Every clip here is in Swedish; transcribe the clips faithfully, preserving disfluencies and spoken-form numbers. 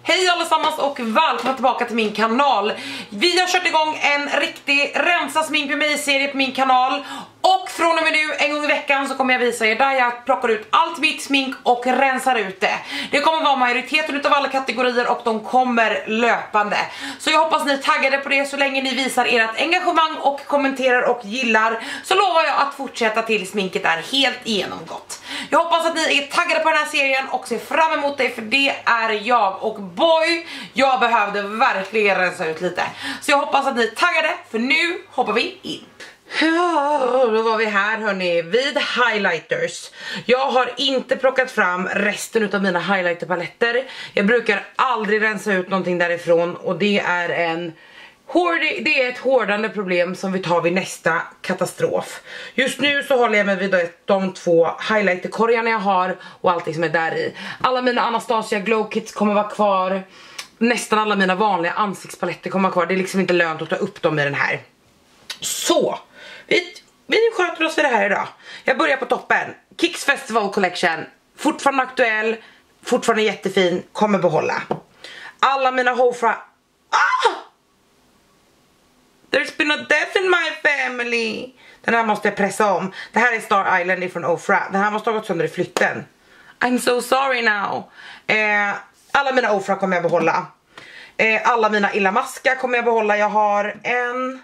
Hej allesammans och välkomna tillbaka till min kanal. Vi har kört igång en riktig rensa smink med mig-serie på min kanal. Och från och med nu, en gång i veckan, så kommer jag visa er där jag plockar ut allt mitt smink och rensar ut det. Det kommer vara majoriteten utav alla kategorier och de kommer löpande. Så jag hoppas ni är taggade på det. Så länge ni visar ert engagemang och kommenterar och gillar, så lovar jag att fortsätta till sminket är helt genomgått. Jag hoppas att ni är taggade på den här serien och ser fram emot det, för det är jag. Och boy, jag behövde verkligen rensa ut lite. Så jag hoppas att ni är taggade, för nu hoppar vi in. Ja, då var vi här hörni, vid highlighters. Jag har inte plockat fram resten av mina highlighterpaletter. Jag brukar aldrig rensa ut någonting därifrån, och det är en hård, det är ett hårdande problem som vi tar vid nästa katastrof. Just nu så håller jag mig vid de två highlighterkorgarna jag har och allt som är där i. Alla mina Anastasia Glow Kits kommer vara kvar. Nästan alla mina vanliga ansiktspaletter kommer vara kvar. Det är liksom inte lönt att ta upp dem i den här. Så Vi, vi sköter oss för det här idag. Jag börjar på toppen. Kicks Festival Collection. Fortfarande aktuell. Fortfarande jättefin. Kommer behålla. Alla mina Hofra. Ah! There's been a death in my family. Den här måste jag pressa om. Det här är Star Island från Ofra. Den här måste ha gått sönder i flytten. I'm so sorry now. eh, Alla mina Ofra kommer jag behålla. eh, Alla mina Illamasqua kommer jag behålla. Jag har en,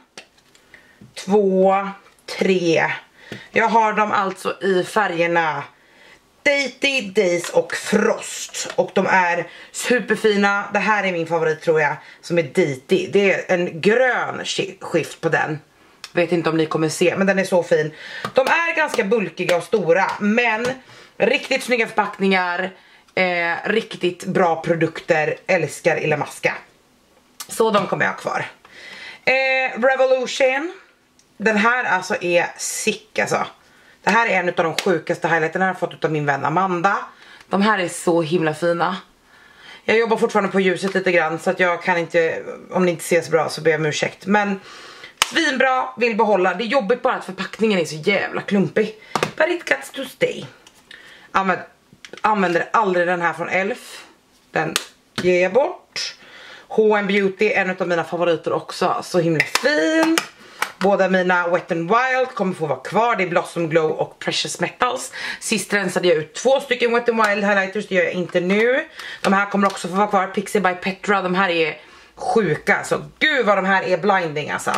två, tre. Jag har dem alltså i färgerna Dainty, Days och Frost. Och de är superfina. Det här är min favorit tror jag, som är Dainty. Det är en grön skift på den. Vet inte om ni kommer se, men den är så fin. De är ganska bulkiga och stora, men riktigt snygga förpackningar. eh, Riktigt bra produkter. Älskar Illamasqua. Så de kommer jag ha kvar. eh, Revolution. Den här alltså är sick alltså. Det här är en av de sjukaste highlighterna jag har fått av min vän Amanda. De här är så himla fina. Jag jobbar fortfarande på ljuset lite grann, så att jag kan inte, om ni inte ser så bra så ber jag om ursäkt. Men svinbra, vill behålla. Det är jobbigt bara att förpackningen är så jävla klumpig. But it got to stay. Använd, använder aldrig den här från Elf. Den ger jag bort. H and Beauty, en av mina favoriter också. Så himla fin. Båda mina Wet n Wild kommer få vara kvar. Det är Blossom Glow och Precious Metals. Sist rensade jag ut två stycken Wet n Wild highlighters. Det gör jag inte nu. De här kommer också få vara kvar. Pixie by Petra. De här är sjuka. Så gud vad de här är blinding alltså.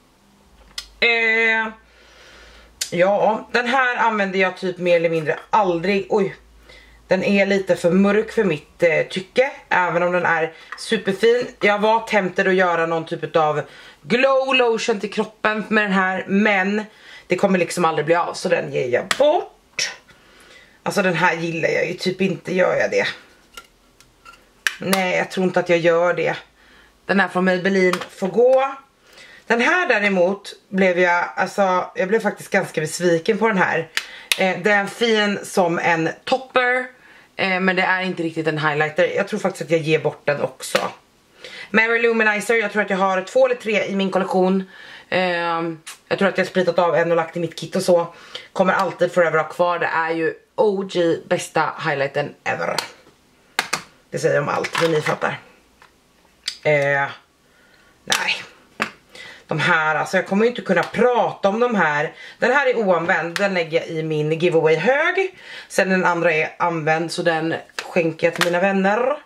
Eh, ja, den här använder jag typ mer eller mindre aldrig. Oj. Den är lite för mörk för mitt eh, tycke. Även om den är superfin. Jag var tempted att göra någon typ av glow lotion till kroppen med den här. Men det kommer liksom aldrig bli av. Så den ger jag bort. Alltså den här gillar jag ju typ inte. Gör jag det? Nej, jag tror inte att jag gör det. Den här från Maybelline får gå. Den här däremot blev jag, alltså jag blev faktiskt ganska besviken på den här. Eh, den är fin som en topper. Eh, men det är inte riktigt en highlighter. Jag tror faktiskt att jag ger bort den också. Mary Luminizer, jag tror att jag har två eller tre i min kollektion. eh, Jag tror att jag har spritat av en och lagt i mitt kit och så. Kommer alltid forever ha kvar. Det är ju O G bästa highlighten ever. Det säger om allt, men ni fattar. eh, Nej. De här, alltså jag kommer ju inte kunna prata om de här. Den här är oanvänd, den lägger jag i min giveaway hög. Sen den andra är använd, så den skänker jag till mina vänner.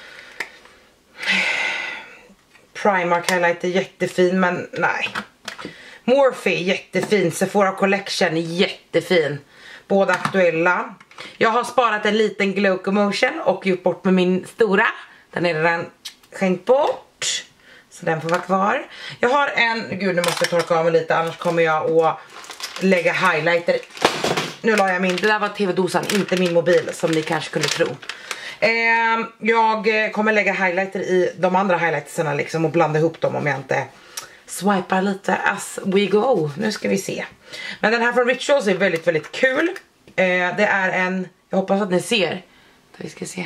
Primark highlighter, jättefin, men nej. Morphe, jättefin. Sephora Collection, jättefin. Båda aktuella. Jag har sparat en liten Glow Commotion och gjort bort med min stora. Den är redan skänkt bort. Så den får vara kvar. Jag har en, gud nu måste jag torka av mig lite, annars kommer jag att lägga highlighter. Nu la jag min, det där var tv-dosan, inte min mobil som ni kanske kunde tro. eh, Jag kommer lägga highlighter i de andra highlightersarna liksom och blanda ihop dem om jag inte swipar lite as we go. Nu ska vi se. Men den här från Rituals är väldigt väldigt kul. eh, Det är en, jag hoppas att ni ser. Vi ska se.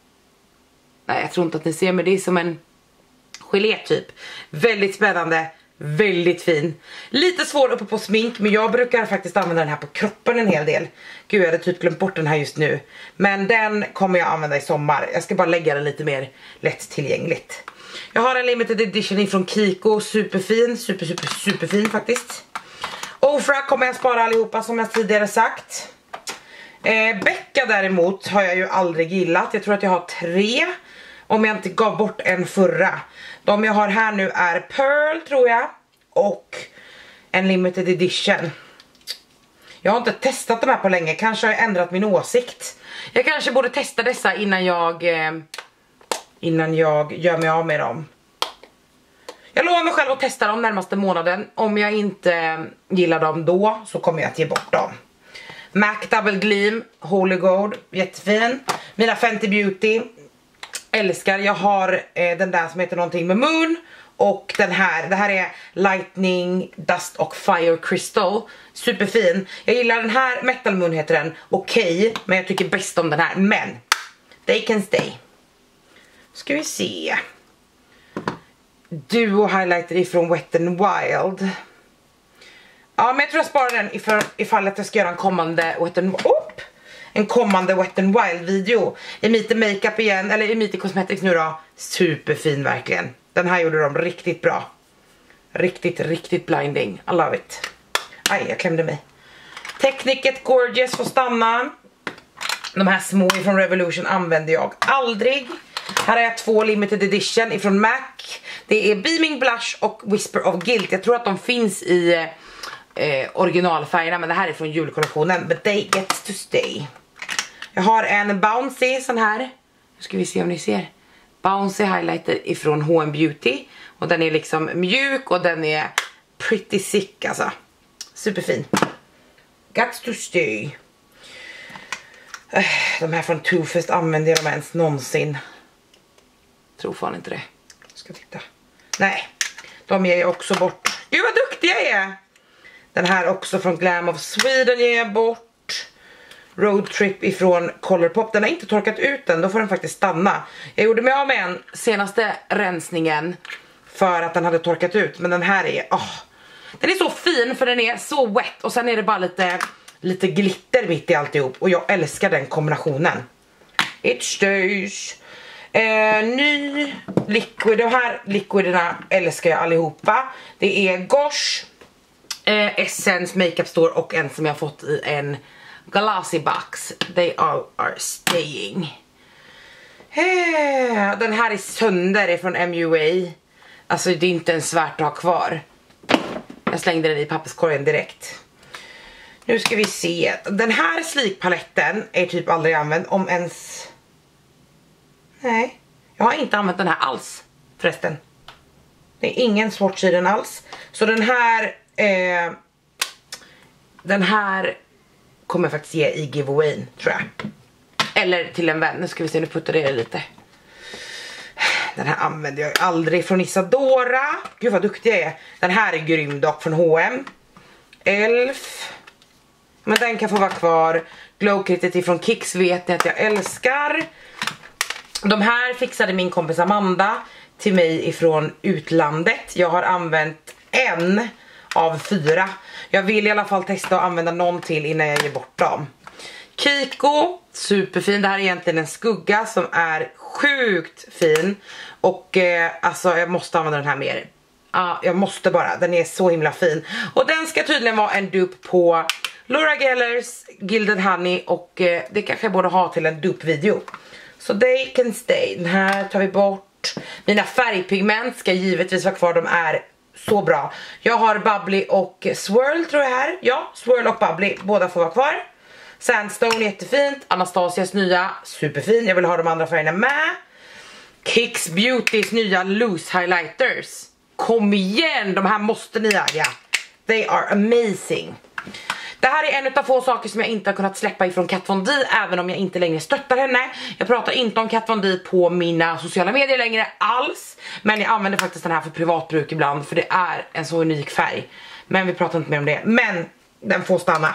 Nej, jag tror inte att ni ser, men det är som en gelé typ. Väldigt spännande. Väldigt fin. Lite svår uppe på smink, men jag brukar faktiskt använda den här på kroppen en hel del. Gud, jag hade typ glömt bort den här just nu. Men den kommer jag använda i sommar. Jag ska bara lägga den lite mer lättillgängligt. Jag har en limited edition ifrån Kiko. Superfin, super super superfin faktiskt. Ofra kommer jag spara allihopa som jag tidigare sagt. eh, Becka däremot har jag ju aldrig gillat. Jag tror att jag har tre, om jag inte gav bort en förra. De jag har här nu är Pearl tror jag, och en limited edition. Jag har inte testat de här på länge, kanske har jag ändrat min åsikt. Jag kanske borde testa dessa innan jag eh, Innan jag gör mig av med dem. Jag lovar mig själv att testa dem närmaste månaden. Om jag inte gillar dem då, så kommer jag att ge bort dem. MAC Double Gleam Holy Gold, jättefin. Mina Fenty Beauty, älskar. Jag har eh, den där som heter någonting med Moon. Och den här, det här är Lightning, Dust och Fire Crystal. Superfin. Jag gillar den här, Metal Moon heter den. Okej, okay, men jag tycker bäst om den här. Men, they can stay. Ska vi se. Duo highlighter ifrån Wet n Wild. Ja, men jag tror jag sparar den ifall, ifall att jag ska göra en kommande Wet n Wild. En kommande Wet n Wild video. Emite Makeup igen, eller Emite Cosmetics nu då. Superfin verkligen. Den här gjorde de riktigt bra. Riktigt, riktigt blinding. I love it. Aj, jag klämde mig. Techniket Gorgeous får stanna. De här små från Revolution använder jag aldrig. Här har jag två limited edition ifrån MAC. Det är Beaming Blush och Whisper of Guilt. Jag tror att de finns i eh, originalfärgerna, men det här är från julkollektionen. But they get to stay. Jag har en Bouncy sån här. Nu ska vi se om ni ser. Bouncy highlighter ifrån H and Beauty. Och den är liksom mjuk och den är pretty sick alltså. Superfin. Got to stay. De här från Too Faced använder jag dem ens någonsin. Tror fan inte det. Ska titta. Nej, de ger jag också bort. Gud vad duktig jag är. Den här också från Glam of Sweden ger jag bort. Road Trip ifrån Colourpop. Den har inte torkat ut den, då får den faktiskt stanna. Jag gjorde mig av med en senaste rensningen för att den hade torkat ut. Men den här är, åh, den är så fin för den är så wet. Och sen är det bara lite, lite glitter mitt i alltihop. Och jag älskar den kombinationen. It stays. Eh, ny liquid. De här liquiderna älskar jag allihopa. Det är Gosh, eh, Essence Makeup Store och en som jag har fått i en Glassy box. They all are staying. Eh, den här är sönder från M U A. Alltså det är inte ens värt att ha kvar. Jag slängde den i papperskorgen direkt. Nu ska vi se. Den här slikpaletten är typ aldrig använd, om ens. Nej, jag har inte använt den här alls förresten. Det är ingen swatch i den alls. Så den här eh, Den här kommer jag faktiskt ge i giveaway, tror jag. Eller till en vän. Nu ska vi se, nu puttar det lite. Den här använder jag aldrig, från Isadora. Gud vad duktig jag är. Den här är grym dock, från H och M. Elf. Men den kan få vara kvar. Glow Kittet ifrån Kicks vet jag att jag älskar. De här fixade min kompis Amanda till mig ifrån utlandet. Jag har använt en av fyra. Jag vill i alla fall testa att använda någon till innan jag ger bort dem. Kiko, superfin. Det här är egentligen en skugga som är sjukt fin. Och eh, alltså jag måste använda den här mer. Ja, uh, jag måste bara. Den är så himla fin. Och den ska tydligen vara en dupe på Laura Gellers Gilded Honey. Och eh, det kanske jag borde ha till en dupe-video. Så they can stay. Den här tar vi bort. Mina färgpigment ska givetvis vara kvar. De är så bra. Jag har Bubbly och Swirl tror jag här. Ja, Swirl och Bubbly. Båda får vara kvar. Sandstone, jättefint. Anastasias nya, superfin. Jag vill ha de andra färgerna med. Kicks Beautys nya loose highlighters. Kom igen, de här måste ni äga. They are amazing. Det här är en av få saker som jag inte har kunnat släppa ifrån Kat Von D, även om jag inte längre stöttar henne. Jag pratar inte om Kat Von D på mina sociala medier längre alls. Men jag använder faktiskt den här för privatbruk ibland, för det är en så unik färg. Men vi pratar inte mer om det. Men den får stanna.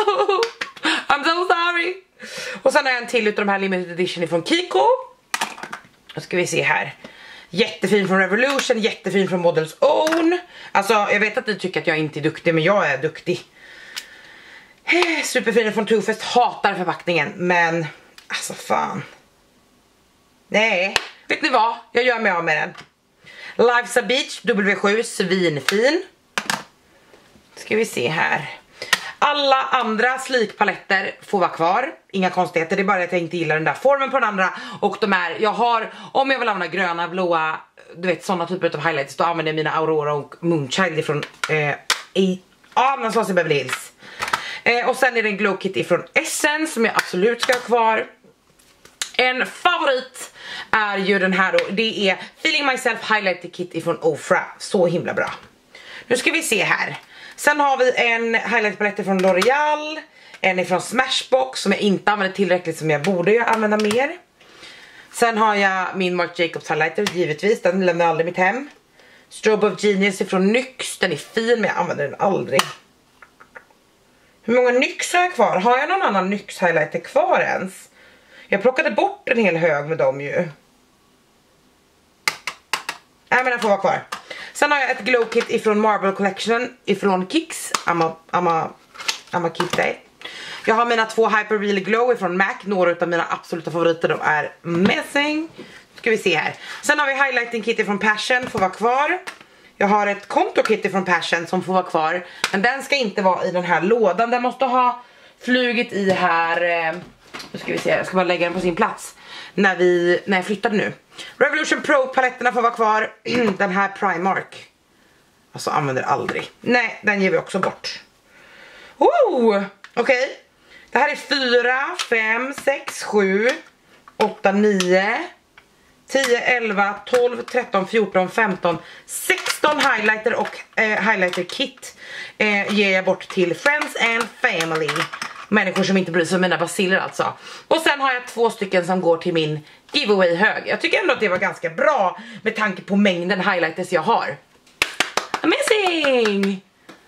I'm so sorry. Och sen har jag en till utav de här limited edition från Kiko. Då ska vi se här. Jättefin från Revolution, jättefin från Models Own. Alltså jag vet att ni tycker att jag inte är duktig, men jag är duktig. Superfin från Too Faced, hatar förpackningen, men alltså fan. Nej, vet ni vad? Jag gör mig av med den. Lifesa Beach W sju, svinfin. Ska vi se här. Alla andra slikpaletter får vara kvar. Inga konstigheter, det är bara att jag inte gillar den där formen på den andra. Och de är, jag har, om jag vill använda gröna, blåa, du vet sådana typer av highlights, då använder jag mina Aurora och Moonchild ifrån eh, i, ja, någonstans i Beverly Hills. Eh, och sen är det en glow kit ifrån Essence som jag absolut ska ha kvar. En favorit är ju den här då, det är Feeling Myself Highlighter Kit ifrån Ofra. Så himla bra. Nu ska vi se här. Sen har vi en highlight-palett från L'Oreal, en ifrån Smashbox som jag inte använder tillräckligt som jag borde använda mer. Sen har jag min Marc Jacobs highlighter, givetvis, den lämnar aldrig mitt hem. Strobe of Genius ifrån NYX, den är fin men jag använder den aldrig. Hur många NYX har jag kvar? Har jag någon annan NYX highlighter kvar ens? Jag plockade bort en hel hög med dem ju. Nej men den får vara kvar. Sen har jag ett glow kit ifrån Marble Collection ifrån Kicks. I'm a, I'm a, I'm a keep that. Jag har mina två Hyper Real Glow ifrån MAC. Några av mina absoluta favoriter, de är amazing. Ska vi se här. Sen har vi highlighting kit ifrån Passion, får vara kvar. Jag har ett kontokit ifrån Passion som får vara kvar. Men den ska inte vara i den här lådan. Den måste ha flugit i här. Nu ska vi se, jag ska bara lägga den på sin plats när, vi, när jag flyttade nu. Revolution Pro paletterna får vara kvar. Den här Primark, alltså använder aldrig. Nej, den ger vi också bort. Oh, okej okay. Det här är fyra, fem, sex, sju, åtta, nio, tio, elva, tolv, tretton, fjorton, femton, sexton highlighter och eh, highlighter kit eh, ger jag bort till Friends and Family. Människor som inte bryr sig om mina basiller alltså. Och sen har jag två stycken som går till min giveaway hög. Jag tycker ändå att det var ganska bra med tanke på mängden highlighters jag har. Amazing!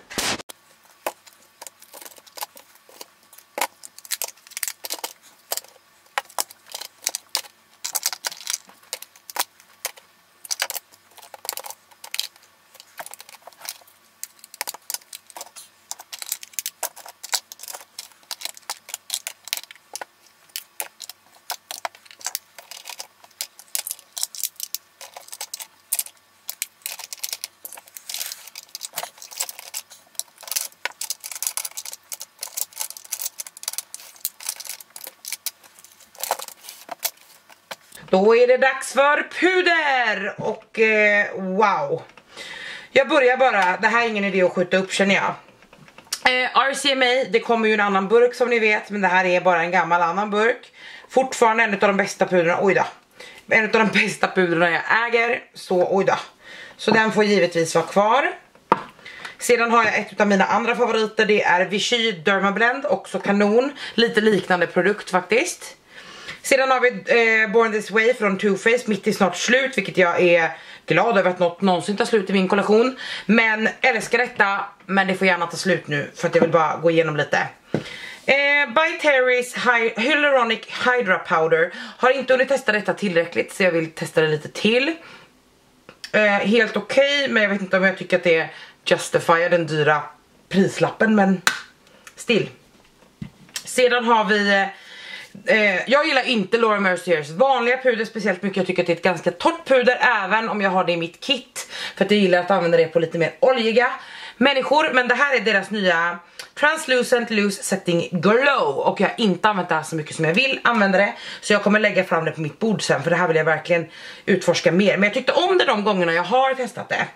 Då är det dags för puder. Och eh, wow. Jag börjar bara, det här är ingen idé att skjuta upp känner jag. eh, R C M A, det kommer ju en annan burk som ni vet. Men det här är bara en gammal annan burk. Fortfarande en av de bästa puderna, oj då. En av de bästa puderna jag äger. Så oj då. Så den får givetvis vara kvar. Sedan har jag ett av mina andra favoriter. Det är Vichy Dermablend, också kanon. Lite liknande produkt faktiskt. Sedan har vi eh, Born This Way från Too Faced, mitt i snart slut, vilket jag är glad över att något någonsin tar slut i min kollektion. Men älskar detta, men det får gärna ta slut nu för att jag vill bara gå igenom lite. Eh, By Terry's Hy Hyaluronic Hydra Powder. Har inte hunnit testa detta tillräckligt så jag vill testa det lite till. Eh, helt okej, okay, men jag vet inte om jag tycker att det är justified den dyra prislappen, men still. Sedan har vi... Eh, jag gillar inte Laura Merciers vanliga puder speciellt mycket. Jag tycker att det är ett ganska torrt puder, även om jag har det i mitt kit. För att jag gillar att använda det på lite mer oljiga människor. Men det här är deras nya Translucent Loose Setting Glow. Och jag har inte använt det här så mycket som jag vill använda det. Så jag kommer lägga fram det på mitt bord sen, för det här vill jag verkligen utforska mer. Men jag tyckte om det de gångerna jag har testat det.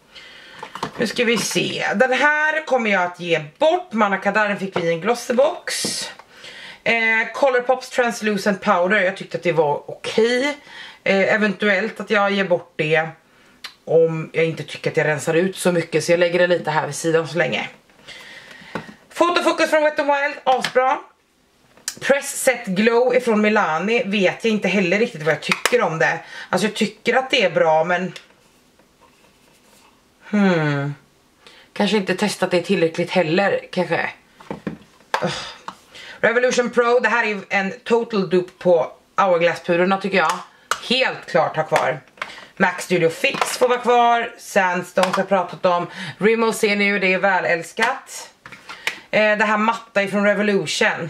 Nu ska vi se. Den här kommer jag att ge bort. Manakadaren fick vi i en glossybox. Eh, Colourpops Translucent Powder, jag tyckte att det var okej. eh, Eventuellt att jag ger bort det om jag inte tycker att jag rensar ut så mycket, så jag lägger det lite här vid sidan så länge. Fotofokus från Wet n Wild, asbra. Press Set Glow ifrån Milani vet jag inte heller riktigt vad jag tycker om det. Alltså jag tycker att det är bra, men hmm kanske inte testat det tillräckligt heller, kanske. uh. Revolution Pro, det här är en total dupe på Hourglass-pudrorna tycker jag. Helt klart har kvar. Mac Studio Fix får vara kvar. Sandstone har jag pratat om. Rimmel ser ni ju, det är väl älskat. Eh, det här matta ifrån Revolution.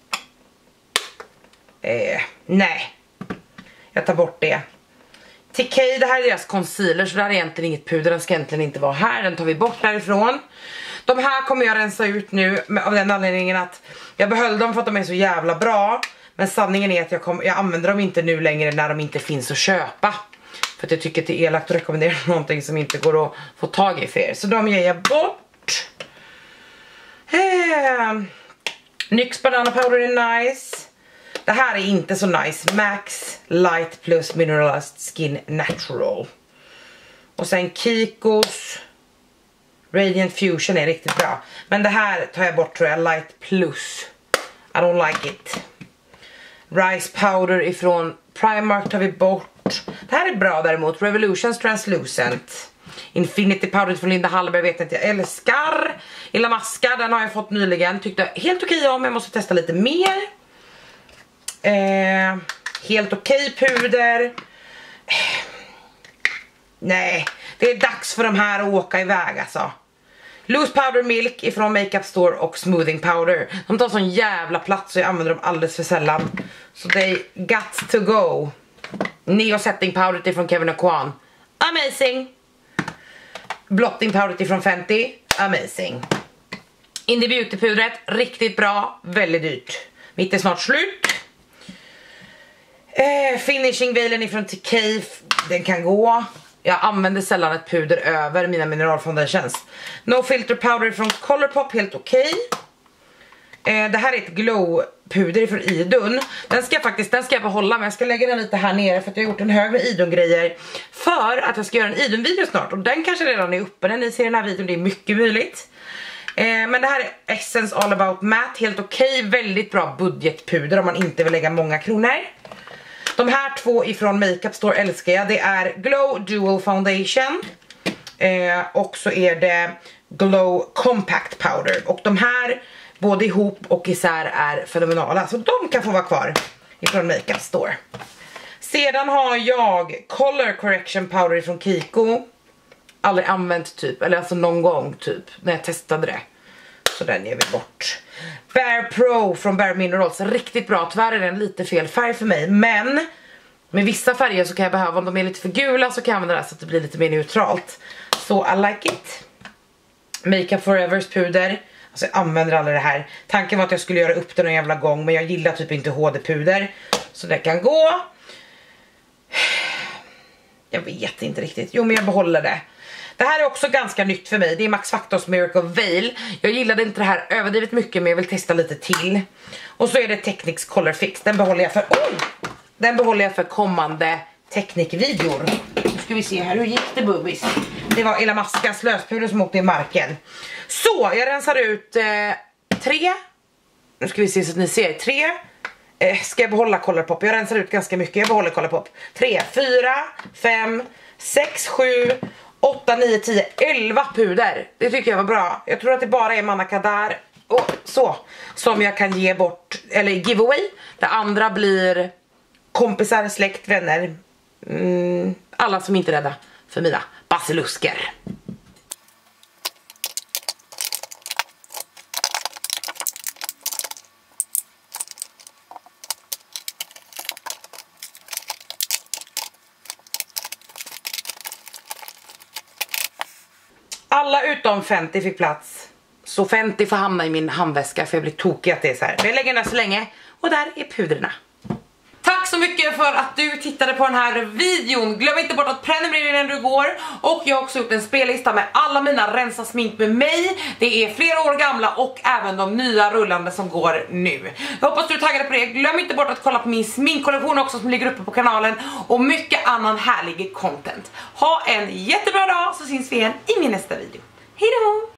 Eh, nej. Jag tar bort det. T K, det här är deras concealer, så det här är egentligen inget puder. Den ska egentligen inte vara här, den tar vi bort därifrån. De här kommer jag rensa ut nu av den anledningen att jag behöll dem för att de är så jävla bra. Men sanningen är att jag, kom, jag använder dem inte nu längre när de inte finns att köpa. För att jag tycker att det är elakt att rekommendera någonting som inte går att få tag i för er. Så de ger jag bort. Eh, Nyx Banana Powder är nice. Det här är inte så nice. Max Light Plus Mineralized Skin Natural. Och sen Kikos Radiant Fusion är riktigt bra. Men det här tar jag bort tror jag. Light Plus. I don't like it. Rice Powder ifrån Primark tar vi bort. Det här är bra däremot. Revolutions Translucent. Infinity Powder från Linda Hallberg vet inte jag älskar. Illa Maska, den har jag fått nyligen. Tyckte helt okej om, jag måste testa lite mer. Eh, helt okej puder. Eh, nej, det är dags för de här att åka iväg alltså. Loose Powder Milk ifrån Makeup Store och Smoothing Powder. De tar sån jävla plats så jag använder dem alldeles för sällan. Så they got to go. Neo Setting Powder ifrån Kevyn Aucoin. Amazing. Blotting Powder ifrån Fenty. Amazing. Indie Beauty pudret, riktigt bra, väldigt dyrt. Mitt är snart slut. Eh, finishing veilen ifrån T K, den kan gå. Jag använder sällan ett puder över mina mineralfoundations. No Filter Powder från Colourpop, helt okej. Eh, det här är ett glow puder från Idun. Den ska jag faktiskt, den ska jag behålla, men jag ska lägga den lite här nere för att jag har gjort en hög med Idun grejer för att jag ska göra en Idun video snart, och den kanske redan är uppe när ni ser den här videon, det är mycket möjligt. Eh, men det här är Essence All About Matte, helt okej, väldigt bra budgetpuder om man inte vill lägga många kronor. De här två ifrån Makeup Store älskar jag. Det är Glow Dual Foundation eh, och så är det Glow Compact Powder. Och de här både ihop och isär är fenomenala, så de kan få vara kvar ifrån Makeup Store. Sedan har jag Color Correction Powder från Kiko. Aldrig använt typ, eller alltså någon gång typ när jag testade det. Så den ger vi bort. Bare Pro från Bare Minerals, riktigt bra. Tyvärr är den lite fel färg för mig, men med vissa färger så kan jag behöva, om de är lite för gula så kan jag använda det så att det blir lite mer neutralt. Så I like it. Makeup Forevers puder. Alltså jag använder aldrig det här. Tanken var att jag skulle göra upp det någon jävla gång, men jag gillar typ inte H D-puder. Så det kan gå. Jag vet inte riktigt. Jo, men jag behåller det. Det här är också ganska nytt för mig. Det är Max Factors Miracle Veil. Jag gillade inte det här överdrivet mycket, men jag vill testa lite till. Och så är det Technics Color Fix. Den behåller jag för oh! Den behåller jag för kommande Technic-videor. Nu ska vi se här, hur gick det bubbis? Det var Illa Maskas löspuder som åkte i marken. Så, jag rensar ut eh, tre. Nu ska vi se så att ni ser. Tre. Eh, ska jag behålla Colourpop? Jag rensar ut ganska mycket. Jag behåller Colourpop. Tre, fyra, fem, sex, sju, åtta, nio, tio, elva puder. Det tycker jag var bra. Jag tror att det bara är Manna Kadar och så som jag kan ge bort, eller giveaway. Det andra blir kompisar, släkt, vänner. Mm, alla som inte är rädda för mina basilusker. Alla utom Fenty fick plats. Så Fenty får hamna i min handväska, för jag blir tokig att det är så här. Men jag lägger den så länge. Och där är pudrerna. Tack så mycket för att du tittade på den här videon. Glöm inte bort att prenumerera när du går. Och jag har också gjort en spellista med alla mina rensa smink med mig. Det är flera år gamla och även de nya rullande som går nu. Jag hoppas du är taggade på det. Glöm inte bort att kolla på min sminkkollektion också som ligger uppe på kanalen. Och mycket annan härlig content. Ha en jättebra dag, så syns vi igen i min nästa video. Hej då!